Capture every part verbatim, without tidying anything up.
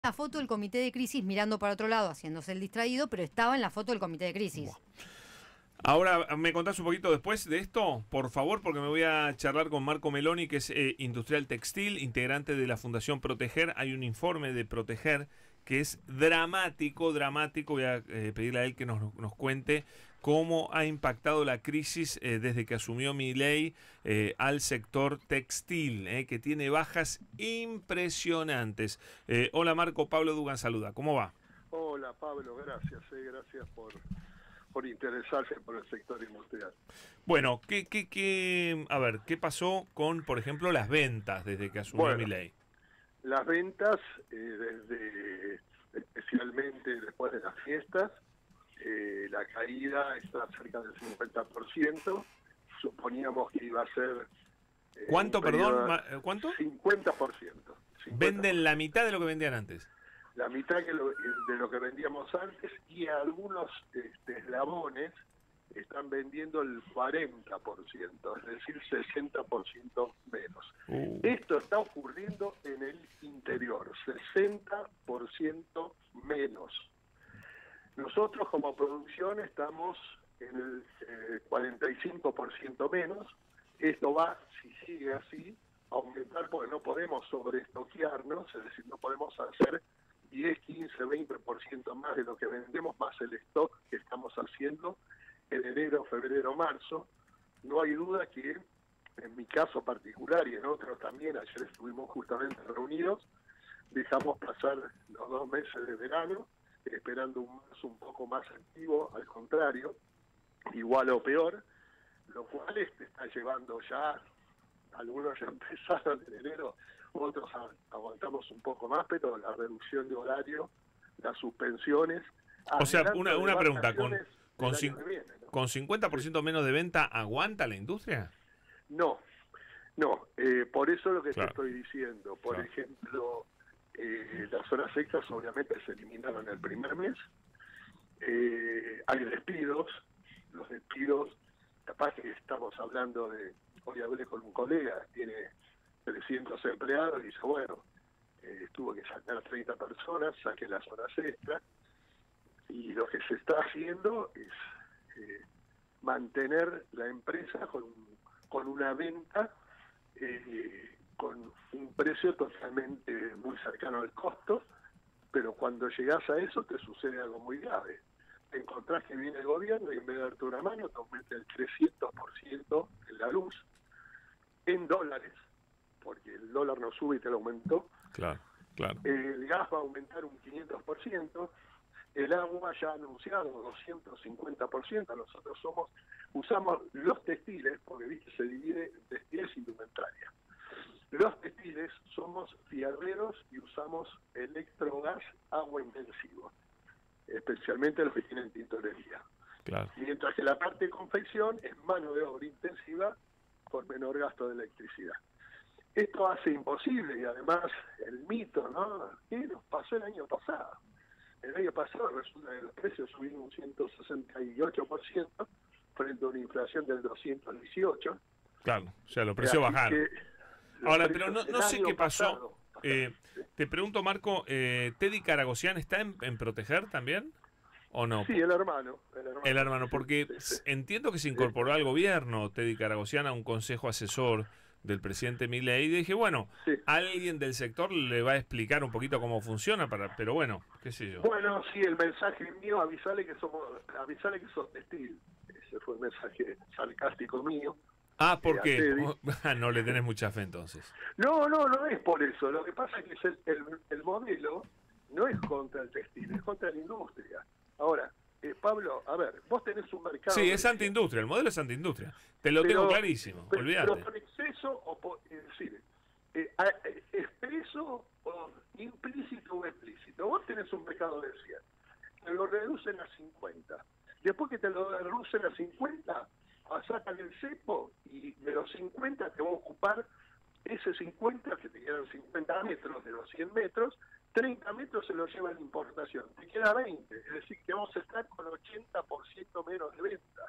La foto del comité de crisis mirando para otro lado, haciéndose el distraído, pero estaba en la foto del comité de crisis. Ahora, ¿me contás un poquito después de esto? Por favor, porque me voy a charlar con Marco Meloni, que es eh, industrial textil, integrante de la Fundación Proteger. Hay un informe de Proteger que es dramático, dramático. Voy a eh, pedirle a él que nos, nos cuente cómo ha impactado la crisis eh, desde que asumió Milei eh, al sector textil, eh, que tiene bajas impresionantes. Eh, hola Marco, Pablo Dugan saluda. ¿Cómo va? Hola Pablo, gracias, eh, gracias por... por interesarse por el sector industrial. Bueno, ¿qué, qué, qué, a ver, ¿qué pasó con, por ejemplo, las ventas desde que asumió Bueno, Milei? Las ventas, eh, desde especialmente después de las fiestas, eh, la caída está cerca del cincuenta por ciento. Suponíamos que iba a ser... Eh, ¿Cuánto, perdón? ¿Cuánto? cincuenta por ciento. Venden la mitad de lo que vendían antes. La mitad que lo, de lo que vendíamos antes, y algunos este, eslabones están vendiendo el cuarenta por ciento, es decir, sesenta por ciento menos. Uh. Esto está ocurriendo en el interior, sesenta por ciento menos. Nosotros como producción estamos en el eh, cuarenta y cinco por ciento menos. Esto va, si sigue así, a aumentar porque no podemos sobreestoquearnos, es decir, no podemos hacer diez, quince, veinte por ciento más de lo que vendemos, más el stock que estamos haciendo en enero, febrero, marzo. No hay duda que en mi caso particular y en otros también, ayer estuvimos justamente reunidos, dejamos pasar los dos meses de verano, esperando un marzo un poco más activo, al contrario, igual o peor, lo cual este está llevando ya, algunos ya empezaron en enero, otros aguantamos un poco más, pero la reducción de horario, las suspensiones... O sea, una, una pregunta, ¿con, con, viene, ¿no? ¿con cincuenta por ciento menos de venta aguanta la industria? No, no, eh, por eso es lo que claro. te estoy diciendo. Por claro. ejemplo, eh, las horas extras obviamente se eliminaron el primer mes, eh, hay despidos, los despidos, capaz que estamos hablando de... Hoy hablé con un colega, tiene trescientos empleados, y dice, bueno, eh, tuvo que sacar treinta personas, saqué las horas extras, y lo que se está haciendo es eh, mantener la empresa con, con una venta eh, con un precio totalmente muy cercano al costo, pero cuando llegas a eso te sucede algo muy grave. Te encontrás que viene el gobierno y en vez de darte una mano te aumenta el trescientos por ciento en la luz, en dólares, porque el dólar no sube y te lo aumentó. Claro, claro. El gas va a aumentar un quinientos por ciento, el agua ya ha anunciado doscientos cincuenta por ciento. Nosotros somos usamos los textiles, porque viste se divide en textiles y indumentaria. Los textiles somos fierreros y usamos electrogas agua intensivo, especialmente los que tienen tintorería. Claro. Mientras que la parte de confección es mano de obra intensiva por menor gasto de electricidad. Esto hace imposible, y además el mito, ¿no? ¿Qué nos pasó el año pasado? El año pasado resulta que los precios subieron un ciento sesenta y ocho por ciento frente a una inflación del doscientos dieciocho. Claro, o sea, los precios bajaron. Ahora, pero no, no sé qué pasó. Pasado, eh, sí. Te pregunto, Marco, eh, ¿Teddy Caragosian está en, en Proteger también? ¿O no? Sí, el hermano. El hermano, el hermano porque sí, sí. entiendo que se incorporó sí. al gobierno Teddy Caragosian, a un consejo asesor del presidente Milei, y dije, bueno, sí. alguien del sector le va a explicar un poquito cómo funciona, para, pero bueno, qué sé yo. Bueno, sí, el mensaje mío, avisale que somos, avisale que sos textil. Ese fue el mensaje sarcástico mío. Ah, ¿por qué? No le tenés mucha fe entonces. No, no, no es por eso. Lo que pasa es que el, el, el modelo no es contra el textil, es contra la industria. Ahora, eh, Pablo, a ver, vos tenés un mercado... Sí, es antiindustria, el modelo es antiindustria. Te lo pero, tengo clarísimo, pero, olvídate. Pero por exceso, o por, es decir, eh, expreso o implícito o explícito. Vos tenés un mercado de cien, te lo reducen a cincuenta. Después que te lo reducen a cincuenta, sacan el cepo y de los cincuenta te va a ocupar ese cincuenta, que te quedan cincuenta metros de los cien metros, treinta metros se lo lleva la importación, te queda veinte, es decir, que vamos a estar con ochenta por ciento menos de venta.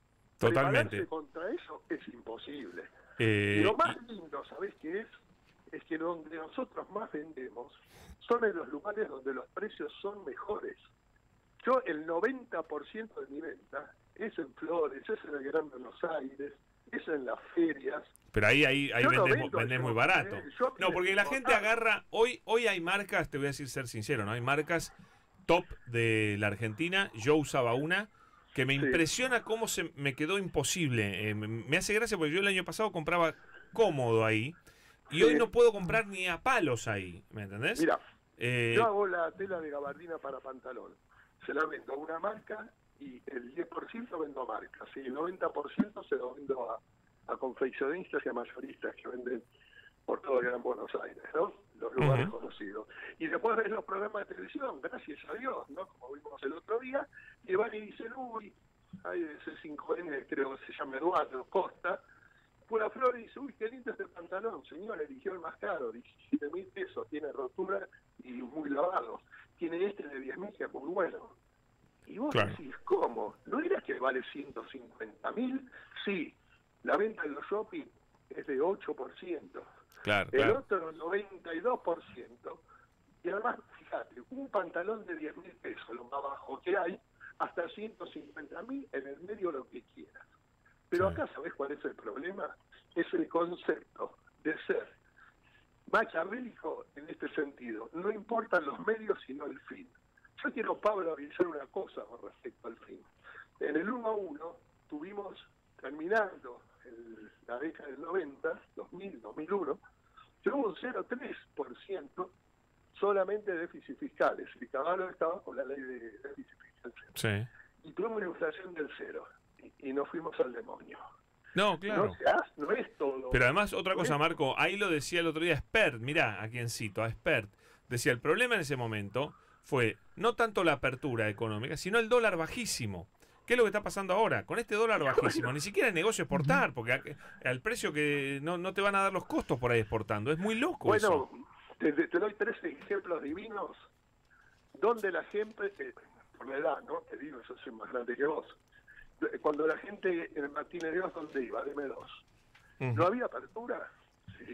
Totalmente. Prepararse contra eso es imposible. Eh, y lo más lindo, ¿sabés qué es? es que donde nosotros más vendemos son en los lugares donde los precios son mejores. Yo el noventa por ciento de mi venta es en Flores, es en el Gran Buenos Aires, es en las ferias. Pero ahí, ahí, ahí Yo no vendés, vendo vendés en muy shopping, barato. eh, el shopping No, porque es la gente importante. agarra, hoy, hoy hay marcas, te voy a decir ser sincero, ¿no? Hay marcas top de la Argentina, yo usaba una, que me Sí. impresiona cómo se me quedó imposible. Eh, me, me hace gracia porque yo el año pasado compraba cómodo ahí, y Sí. hoy no puedo comprar ni a palos ahí, ¿me entendés? Mira, Eh, yo hago la tela de gabardina para pantalón. Se la vendo a una marca y el diez por ciento vendo a marcas. Y el noventa por ciento se lo vendo a, a confeccionistas y a mayoristas que venden por todo el Gran Buenos Aires, ¿no? Los lugares Ujú. conocidos. Y después ves los programas de televisión, gracias a Dios, ¿no? Como vimos el otro día, y van y dicen, uy, hay ese cinco N, creo que se llama Eduardo Costa, fue a Flor y dice, uy, qué lindo este pantalón, señor, eligió el más caro, diecisiete mil pesos, tiene rotura y muy lavado. Tiene este de diez mil que es muy bueno. Y vos Claro. decís, ¿cómo? ¿No era que vale ciento cincuenta mil? Sí, la venta en los shopping es de ocho por ciento. claro, El claro. otro noventa y dos por ciento. Y además, fíjate, un pantalón de diez mil pesos, lo más bajo que hay, hasta ciento cincuenta mil, en el medio lo que quieras. Pero Sí. acá, ¿sabés cuál es el problema? Es el concepto de ser maquiavélico en este sentido. No importan los medios, sino el fin. Yo quiero, Pablo, avisar una cosa con respecto al fin. En el uno a uno tuvimos, terminando el- la década del noventa, dos mil, dos mil uno, tuvo un cero coma tres por ciento solamente de déficit fiscales. Y Caballo estaba con la ley de déficit fiscal. Sí. Y tuvimos una inflación del cero. Y, y nos fuimos al demonio. No, claro. No, se hace- no es todo. Pero además, otra no cosa, es- Marco, ahí lo decía el otro día Spert, mirá, a quien cito, a Spert. Decía, el problema en ese momento fue no tanto la apertura económica, sino el dólar bajísimo. ¿Qué es lo que está pasando ahora? Con este dólar bajísimo, ni siquiera es negocio exportar, porque a- al precio que no, no te van a dar los costos por ahí exportando. Es muy loco eso. Bueno, te, te doy tres ejemplos divinos donde la gente, eh, por la edad, ¿no? Te digo, yo soy más grande que vos. Cuando la gente en el Martínez de Dios, ¿dónde iba? Deme dos. Ujú. ¿No había apertura? Sí.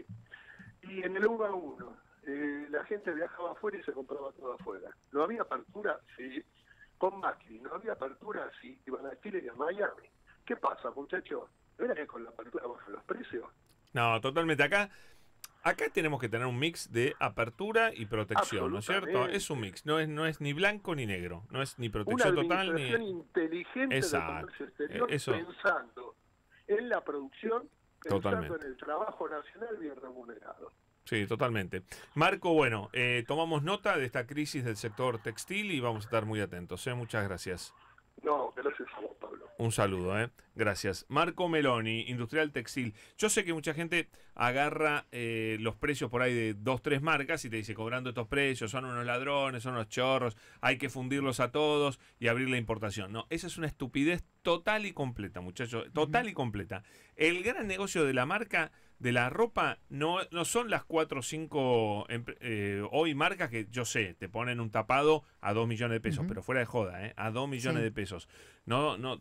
Y en el uno a uno, eh, la gente viajaba afuera y se compraba todo afuera. ¿No había apertura? Sí. Con Macri, ¿no había apertura? Sí. Iban a Chile y a Miami. ¿Qué pasa, muchachos? ¿No era que con la apertura bajan los precios? No, totalmente. Acá, acá tenemos que tener un mix de apertura y protección, ¿no es cierto? Absolutamente. Es un mix, no es, no es ni blanco ni negro, no es ni Una protección total administración ni... inteligente Exacto. del comercio exterior, Eh, eso. pensando en la producción, pensando Totalmente. en el trabajo nacional bien remunerado. Sí, totalmente. Marco, bueno, eh, tomamos nota de esta crisis del sector textil y vamos a estar muy atentos. ¿eh? Muchas gracias. No, gracias a vos, Pablo. Un saludo, ¿eh? Gracias. Marco Meloni, Industrial Textil. Yo sé que mucha gente agarra eh, los precios por ahí de dos, tres marcas y te dice, cobrando estos precios, son unos ladrones, son unos chorros, hay que fundirlos a todos y abrir la importación. No, esa es una estupidez total y completa, muchachos. Total y completa. El gran negocio de la marca de la ropa no, no son las cuatro o cinco eh, hoy marcas que yo sé, te ponen un tapado a dos millones de pesos, Ujú. pero fuera de joda, ¿eh? A dos millones Sí. de pesos. No, no,